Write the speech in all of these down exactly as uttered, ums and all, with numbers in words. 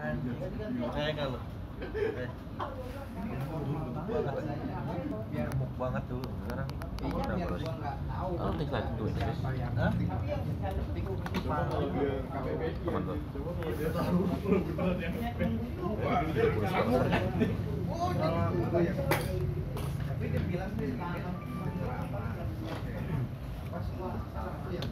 Makanya kalau gemuk banget dulu sekarang udah terus. Oh, tinggal itu aja. Hah? Teman tuh. Tapi dia bilang sih pas ya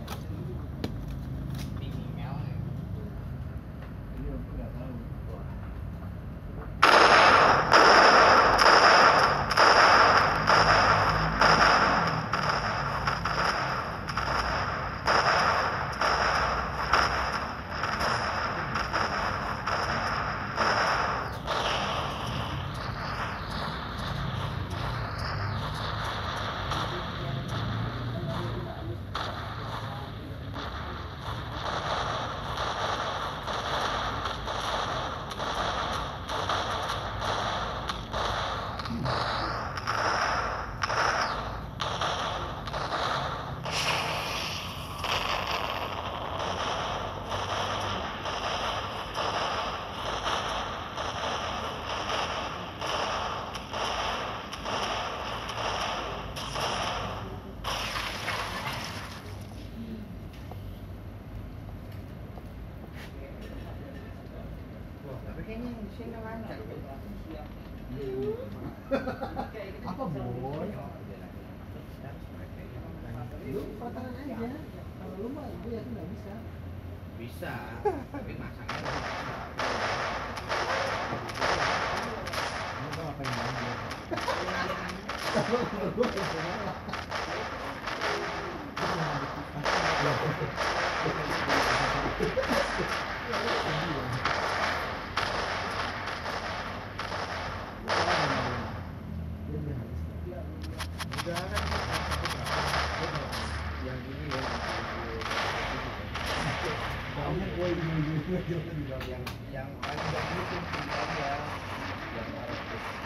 kayaknya di sini lancar apa boy lu pacaran aja kalau lu mah gue yakin nggak bisa bisa tapi masangnya lu mau ngapain aja yang ini ya kamu kue ini yang yang paling bagus itu aja yang harus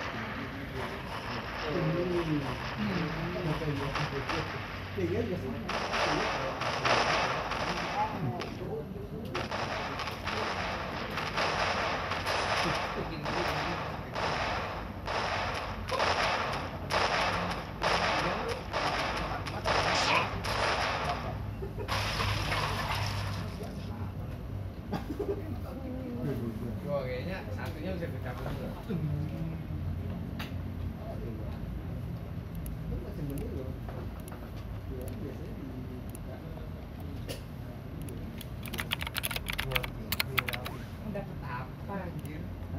Wah, kayaknya satunya bisa dicabut juga. Dapat apa anjir?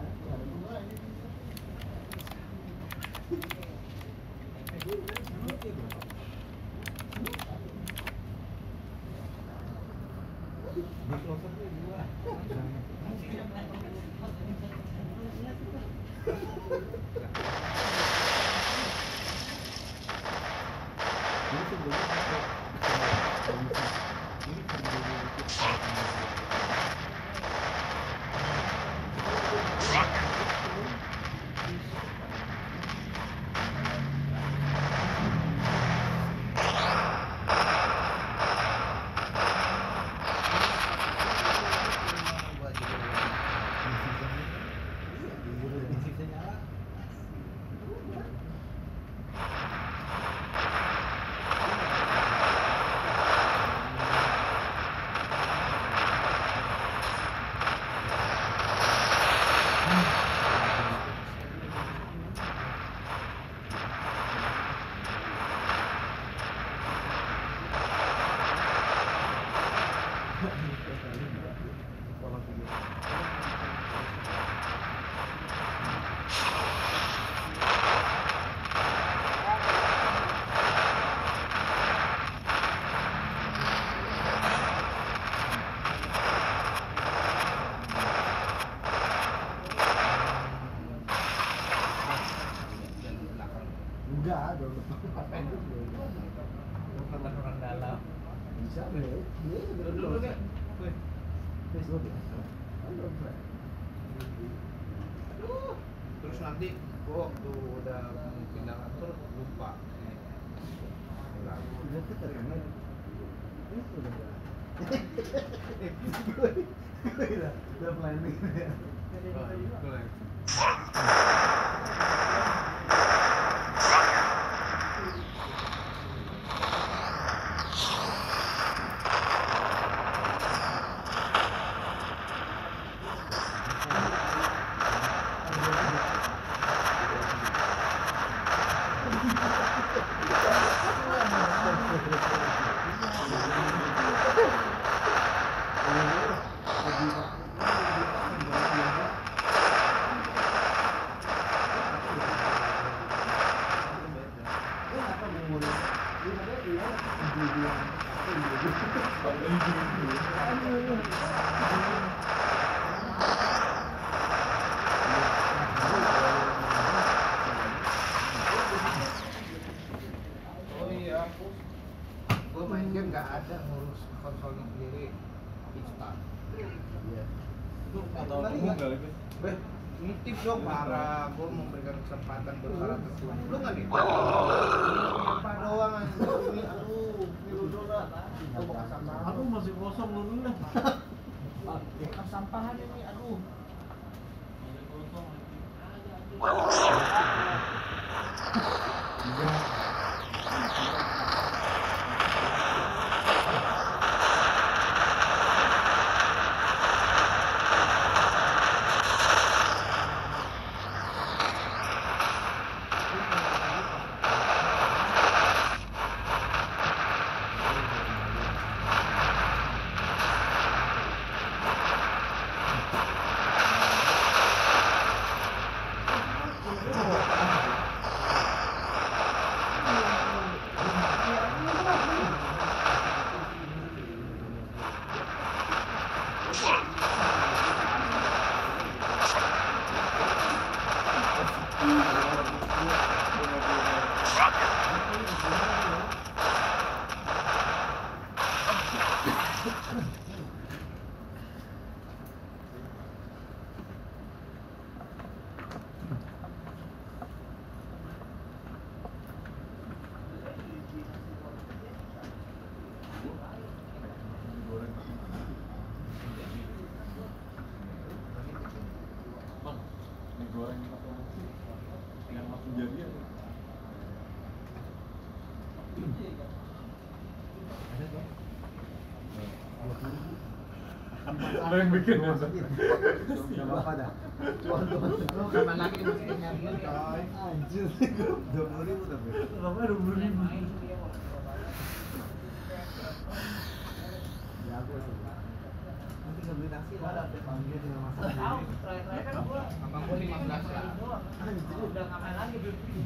Enggak, dong. Bukan orang dalam. Bisa deh. Dia dulu kan. Facebook biasa. Aduh. Terus nanti gua waktu udah pindah kantor lupa. Enggak. Udah terkenal. Itu udah. Udah planning ya. Gue main game nggak ada ngurus konsolnya sendiri, instan. Iya. Atau kamu nggak lagi? Beh, nitip dong para, gue memberikan kesempatan buat para tersebut. Lu nggak nih? Apa doang ini? Aduh, pilu doang. Itu bekas sampah. Aku masih kosong dulu lah. Bekas sampahan ini, aduh. Goreng yang langsung jadi ya. Lo yang bikin ya? Gak apa-apa dah. Lu kapan lagi mesti nyari coy? Anjir, dua puluh ribu tapi. Kenapa dua puluh ribu? Ya aku nanti nggak beli nasi lah, ada panggil dengan masak sendiri. Abang gua lima belas ya. Anjir, udah ngapain lagi?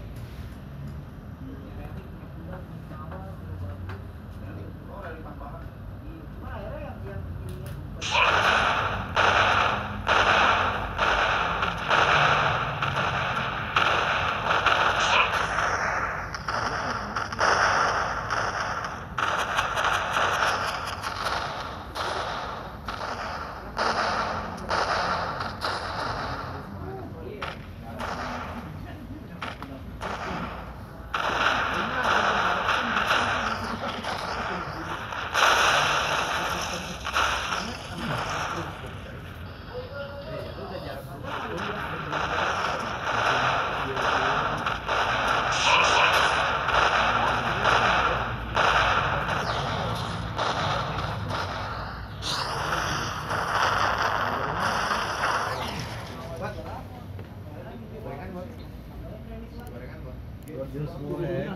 Jus goreng.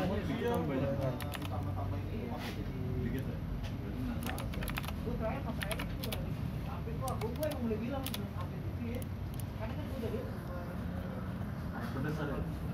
Gue terakhir pas terakhir itu sampai kok gue yang mulai bilang sampai itu ya. Karena kan gue udah lihat. Pedas ada.